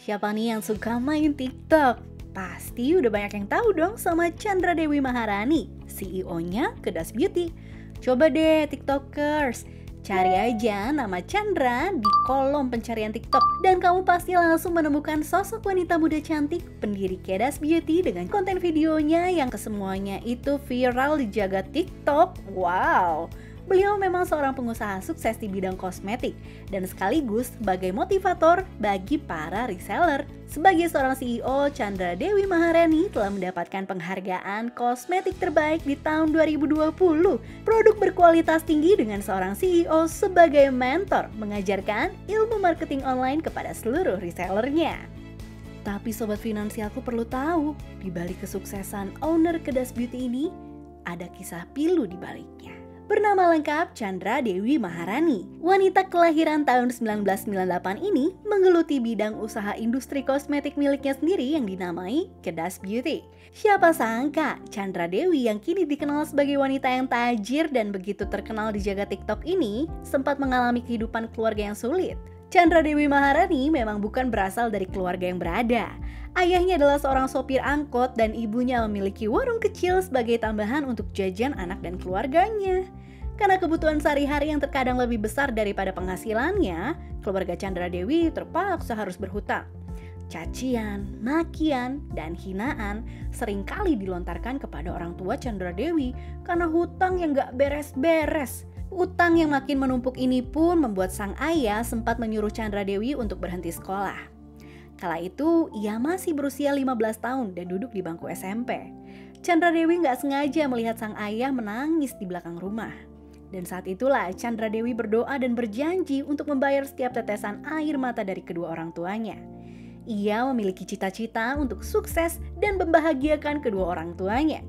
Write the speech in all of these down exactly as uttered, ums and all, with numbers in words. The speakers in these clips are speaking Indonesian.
Siapa nih yang suka main TikTok? Pasti udah banyak yang tahu dong sama Chandra Dewi Maharani, C E O-nya Kedas Beauty. Coba deh TikTokers, cari aja nama Chandra di kolom pencarian TikTok dan kamu pasti langsung menemukan sosok wanita muda cantik pendiri Kedas Beauty dengan konten videonya yang kesemuanya itu viral di jagat TikTok. Wow! Beliau memang seorang pengusaha sukses di bidang kosmetik dan sekaligus sebagai motivator bagi para reseller. Sebagai seorang C E O, Chandra Dewi Maharani telah mendapatkan penghargaan kosmetik terbaik di tahun dua ribu dua puluh. Produk berkualitas tinggi dengan seorang C E O sebagai mentor mengajarkan ilmu marketing online kepada seluruh resellernya. Tapi sobat finansialku perlu tahu, di balik kesuksesan owner Kedas Beauty ini, ada kisah pilu di baliknya. Bernama lengkap Chandra Dewi Maharani, wanita kelahiran tahun seribu sembilan ratus sembilan puluh delapan ini menggeluti bidang usaha industri kosmetik miliknya sendiri yang dinamai Kedas Beauty. Siapa sangka Chandra Dewi yang kini dikenal sebagai wanita yang tajir dan begitu terkenal di jagat TikTok ini sempat mengalami kehidupan keluarga yang sulit. Chandra Dewi Maharani memang bukan berasal dari keluarga yang berada. Ayahnya adalah seorang sopir angkot dan ibunya memiliki warung kecil sebagai tambahan untuk jajan anak dan keluarganya. Karena kebutuhan sehari-hari yang terkadang lebih besar daripada penghasilannya, keluarga Chandra Dewi terpaksa harus berhutang. Cacian, makian, dan hinaan seringkali dilontarkan kepada orang tua Chandra Dewi karena hutang yang gak beres-beres. Utang yang makin menumpuk ini pun membuat sang ayah sempat menyuruh Chandra Dewi untuk berhenti sekolah. Kala itu, ia masih berusia lima belas tahun dan duduk di bangku S M P. Chandra Dewi gak sengaja melihat sang ayah menangis di belakang rumah. Dan saat itulah Chandra Dewi berdoa dan berjanji untuk membayar setiap tetesan air mata dari kedua orang tuanya. Ia memiliki cita-cita untuk sukses dan membahagiakan kedua orang tuanya.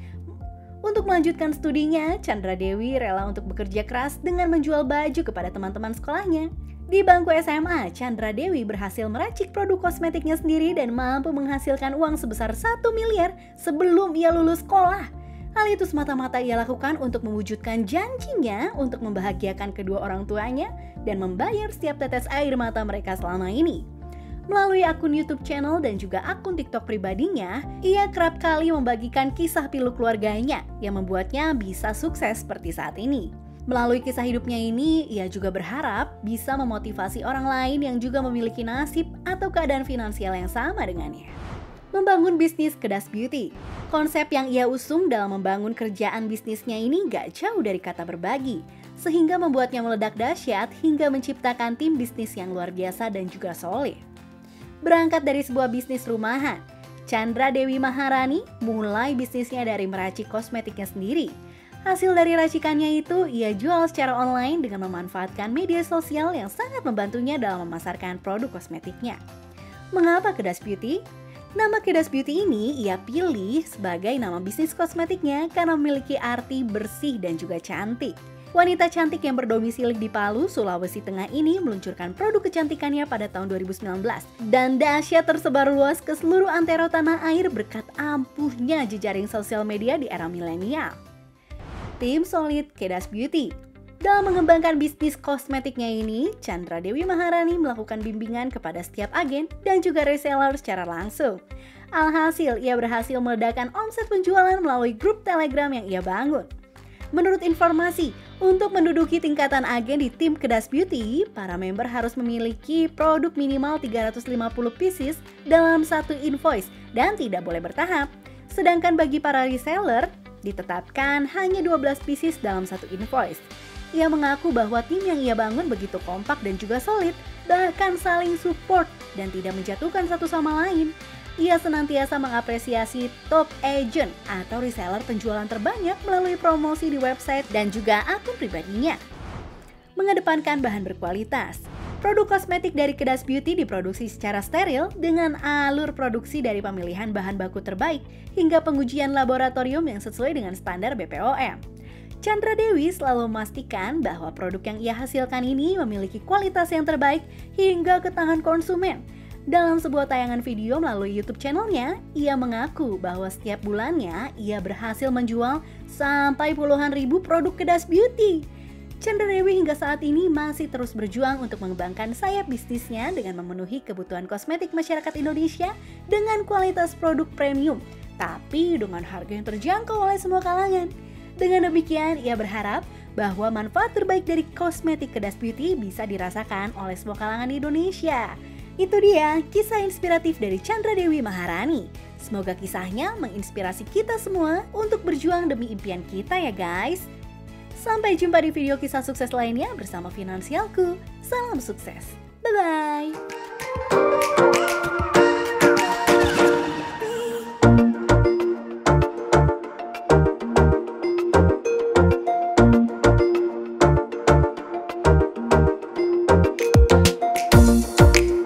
Untuk melanjutkan studinya, Chandra Dewi rela untuk bekerja keras dengan menjual baju kepada teman-teman sekolahnya. Di bangku S M A, Chandra Dewi berhasil meracik produk kosmetiknya sendiri dan mampu menghasilkan uang sebesar satu miliar sebelum ia lulus sekolah. Hal itu semata-mata ia lakukan untuk mewujudkan janjinya untuk membahagiakan kedua orang tuanya dan membayar setiap tetes air mata mereka selama ini. Melalui akun YouTube channel dan juga akun TikTok pribadinya, ia kerap kali membagikan kisah pilu keluarganya yang membuatnya bisa sukses seperti saat ini. Melalui kisah hidupnya ini, ia juga berharap bisa memotivasi orang lain yang juga memiliki nasib atau keadaan finansial yang sama dengannya. Membangun bisnis Kedas Beauty. Konsep yang ia usung dalam membangun kerjaan bisnisnya ini gak jauh dari kata berbagi, sehingga membuatnya meledak dahsyat hingga menciptakan tim bisnis yang luar biasa dan juga solid. Berangkat dari sebuah bisnis rumahan, Chandra Dewi Maharani mulai bisnisnya dari meracik kosmetiknya sendiri. Hasil dari racikannya itu ia jual secara online dengan memanfaatkan media sosial yang sangat membantunya dalam memasarkan produk kosmetiknya. Mengapa Kedas Beauty? Nama Kedas Beauty ini ia pilih sebagai nama bisnis kosmetiknya karena memiliki arti bersih dan juga cantik. Wanita cantik yang berdomisili di Palu, Sulawesi Tengah ini meluncurkan produk kecantikannya pada tahun dua ribu sembilan belas. Dan dahsyat tersebar luas ke seluruh antero tanah air berkat ampuhnya jejaring sosial media di era milenial. Tim solid Kedas Beauty. Dalam mengembangkan bisnis kosmetiknya ini, Chandra Dewi Maharani melakukan bimbingan kepada setiap agen dan juga reseller secara langsung. Alhasil, ia berhasil meledakkan omset penjualan melalui grup Telegram yang ia bangun. Menurut informasi, untuk menduduki tingkatan agen di tim Kedas Beauty, para member harus memiliki produk minimal tiga ratus lima puluh pieces dalam satu invoice dan tidak boleh bertahap. Sedangkan bagi para reseller, ditetapkan hanya dua belas pieces dalam satu invoice. Ia mengaku bahwa tim yang ia bangun begitu kompak dan juga solid, bahkan saling support dan tidak menjatuhkan satu sama lain. Ia senantiasa mengapresiasi top agent atau reseller penjualan terbanyak melalui promosi di website dan juga akun pribadinya. Mengedepankan bahan berkualitas. Produk kosmetik dari Kedas Beauty diproduksi secara steril dengan alur produksi dari pemilihan bahan baku terbaik hingga pengujian laboratorium yang sesuai dengan standar B P O M. Chandra Dewi selalu memastikan bahwa produk yang ia hasilkan ini memiliki kualitas yang terbaik hingga ke tangan konsumen. Dalam sebuah tayangan video melalui YouTube channelnya, ia mengaku bahwa setiap bulannya ia berhasil menjual sampai puluhan ribu produk Kedas Beauty. Chandra Dewi hingga saat ini masih terus berjuang untuk mengembangkan sayap bisnisnya dengan memenuhi kebutuhan kosmetik masyarakat Indonesia dengan kualitas produk premium, tapi dengan harga yang terjangkau oleh semua kalangan. Dengan demikian, ia berharap bahwa manfaat terbaik dari kosmetik Kedas Beauty bisa dirasakan oleh semua kalangan di Indonesia. Itu dia kisah inspiratif dari Chandra Dewi Maharani. Semoga kisahnya menginspirasi kita semua untuk berjuang demi impian kita ya guys. Sampai jumpa di video kisah sukses lainnya bersama Finansialku. Salam sukses. Bye-bye.